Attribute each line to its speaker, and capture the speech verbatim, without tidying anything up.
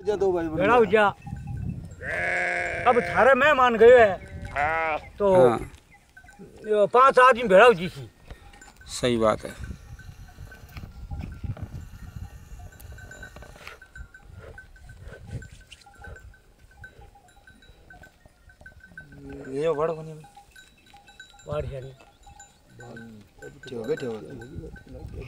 Speaker 1: दो भाई
Speaker 2: भेड़ा जा। अब थारे मैं मान गए है तो
Speaker 3: हाँ।
Speaker 2: पांच आदमी भेड़ा जी थी।
Speaker 3: सही बात है।
Speaker 1: ये बड़ कोनी
Speaker 2: वाड़ है
Speaker 1: ठेव बैठे हो